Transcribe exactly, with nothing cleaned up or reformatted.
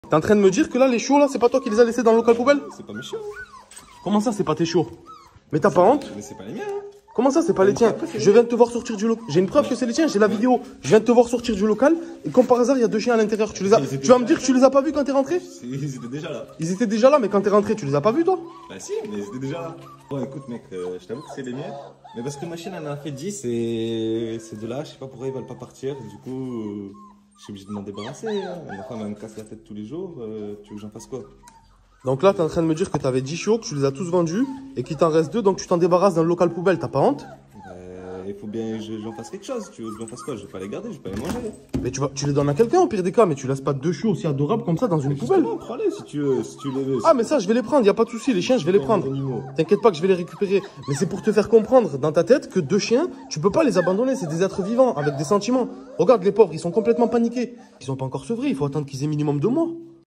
T'es en train de me dire que là, les chiots, là, c'est pas toi qui les as laissés dans le local poubelle? C'est pas mes chiots. Comment ça, c'est pas tes chiots? Mais t'as pas honte? Mais c'est pas les miens. Hein. Comment ça, c'est pas les tiens? Je viens de te voir sortir du local. J'ai une preuve que c'est les tiens, j'ai la vidéo. Je viens de te voir sortir du local et comme par hasard, il y a deux chiens à l'intérieur. Tu les as... Tu vas me dire que tu les as pas vus quand t'es rentré? Ils étaient déjà là. Ils étaient déjà là, mais quand t'es rentré, tu les as pas vus, toi? Bah si, mais ils étaient déjà là. Bon, écoute, mec, euh, je t'avoue que c'est les miens. Mais parce que ma chienne, elle en a fait dix et ces deux-là, je sais pas pourquoi ils veulent pas partir. Du coup, euh, je suis obligé de m'en débarrasser. Hein. Ma femme, elle me casse la tête tous les jours. Euh, tu veux que j'en fasse quoi? Donc là, t'es en train de me dire que t'avais dix chiots, que tu les as tous vendus et qu'il t'en reste deux, donc tu t'en débarrasses dans le local poubelle. T'as pas honte? Il faut bien que j'en fasse quelque chose. Tu veux que j'en fasse quoi? Je vais pas les garder, je vais pas les manger. Mais tu, vas, tu les donnes à quelqu'un au pire des cas, mais tu laisses pas deux chiots aussi adorables comme ça dans une poubelle. Prends-les si tu veux, si tu les veux. Ah mais ça je vais les prendre, y a pas de souci, les chiens je vais les prendre. T'inquiète pas que je vais les récupérer. Mais c'est pour te faire comprendre dans ta tête que deux chiens, tu peux pas les abandonner, c'est des êtres vivants avec des sentiments. Regarde les pauvres, ils sont complètement paniqués. Ils sont pas encore sevrés, il faut attendre qu'ils aient minimum deux mois.